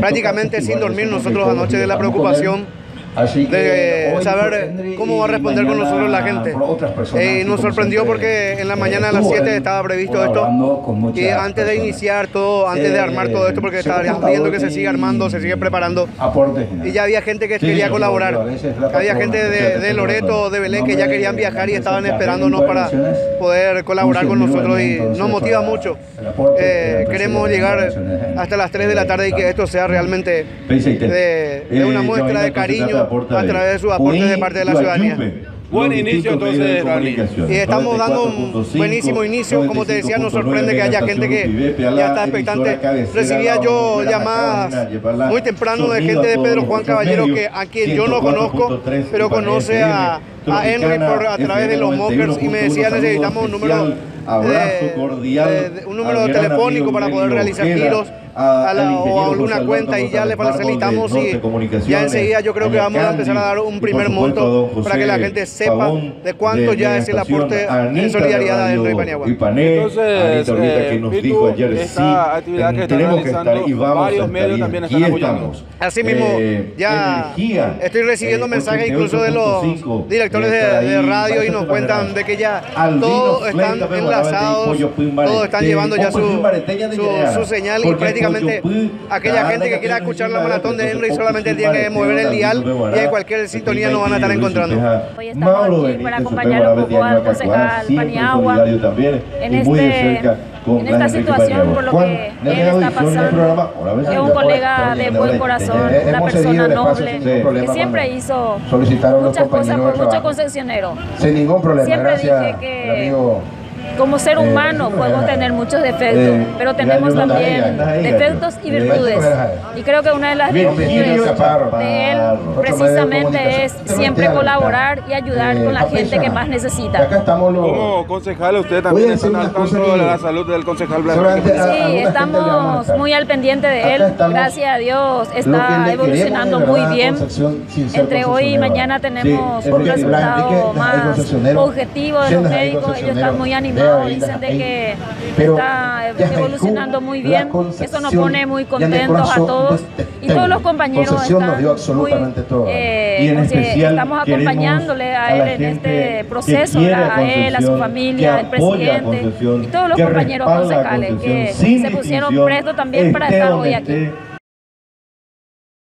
prácticamente sin dormir nosotros anoche de la preocupación de saber cómo va a responder con nosotros la gente. Nos sorprendió porque en la mañana a las 7 estaba previsto esto, y antes de iniciar todo, antes de armar todo esto, porque estábamos viendo que se sigue armando, se sigue preparando, y ya había gente que quería colaborar. Había gente de Loreto, de Belén, que ya querían viajar y estaban esperándonos para poder colaborar con nosotros, y nos motiva mucho. Queremos llegar hasta las 3 de la tarde y que esto sea realmente de una muestra de cariño a través de sus aportes de parte de la ciudadanía. Buen inicio entonces, Dani. Y estamos dando un buenísimo inicio. Como te decía, nos sorprende que haya gente que ya está expectante. Recibía yo llamadas muy temprano de gente de Pedro Juan Caballero, a quien yo no conozco, pero conoce a Henry a través de los Mockers, y me decía: necesitamos un número telefónico para poder realizar giros o alguna cuenta, y ya le facilitamos, y ya enseguida yo creo que vamos a empezar a dar un primer monto para que la gente sepa de cuánto ya es el aporte en solidaridad de Henry Paniagua. Entonces, esta actividad que están realizando, varios medios también están apoyando. Así mismo, ya estoy recibiendo mensajes incluso de los directores de radio, y nos cuentan de que ya todos están enlazados, todos están llevando ya su señal, y prácticamente aquella gente que quiera escuchar la maratón de Henry solamente tiene que mover el dial, y en cualquier sintonía nos van a estar encontrando. Hoy estamos aquí para acompañar un poco al concejal Paniagua en esta situación, por lo que él está pasando. Es un colega de buen corazón, una persona noble, que siempre hizo muchas cosas por muchos concesioneros. Sin ningún problema. Siempre dije que como ser humano podemos tener muchos defectos, pero tenemos también defectos y virtudes. Y creo que una de las virtudes de él precisamente es siempre colaborar y ayudar con la gente que más necesita. Como concejal, usted también está al tanto de la salud del concejal Blanco. Sí, estamos muy al pendiente de él. Gracias a Dios está evolucionando muy bien. Entre hoy y mañana tenemos un resultado más objetivo de los médicos. Ellos están muy animados. Dicen de que está evolucionando muy bien. Eso nos pone muy contentos a todos, y todos los compañeros estamos acompañándole a él en este proceso, a él, a su familia, al presidente y todos los compañeros concejales que se pusieron prestos también para estar hoy aquí.